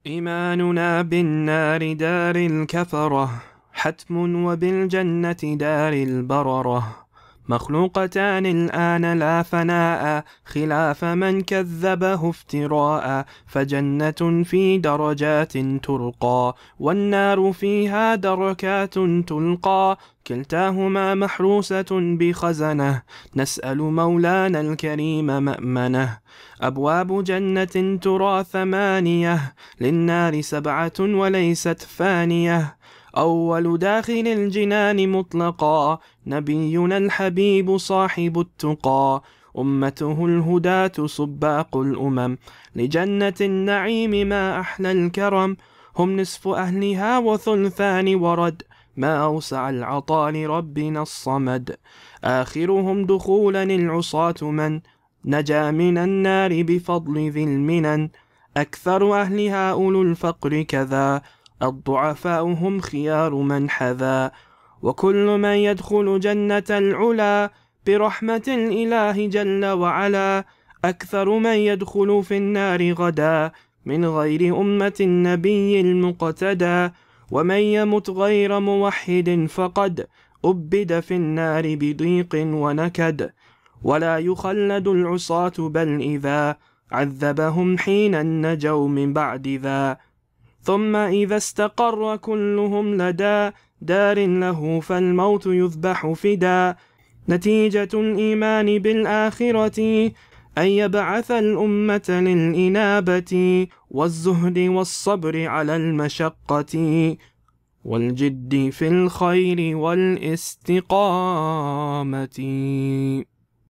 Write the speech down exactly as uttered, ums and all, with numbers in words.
إيماننا بالنار دار الكفرة حتم، وبالجنة دار البررة، مخلوقتان الآن لا فناء، خلاف من كذبه افتراء، فجنة في درجات ترقى، والنار فيها دركات تلقى، كلتاهما محروسة بخزنة، نسأل مولانا الكريم مأمنه. أبواب جنة ترى ثمانية، للنار سبعة وليست فانية، أول داخل الجنان مطلقا، نبينا الحبيب صاحب التقى، أمته الهداة سباق الأمم، لجنة النعيم ما أحلى الكرم، هم نصف أهلها وثلثان ورد، ما أوسع العطاء لربنا الصمد، آخرهم دخولا العصاة من نجا من النار بفضل ذي المنن، أكثر أهلها أولو الفقر كذا، الضعفاء هم خيار من حذا، وكل من يدخل جنة العلا برحمة الإله جل وعلا، أكثر من يدخل في النار غدا من غير أمة النبي المقتدى، ومن يمت غير موحد فقد أبد في النار بضيق ونكد، ولا يخلد العصاة بل إذا عذبهم حين نجوا من بعد ذا، ثم إذا استقر كلهم لدى دار له فالموت يذبح فدا، نتيجة الإيمان بالآخرة أن يبعث الأمة للإنابة، والزهد والصبر على المشقة، والجد في الخير والاستقامة.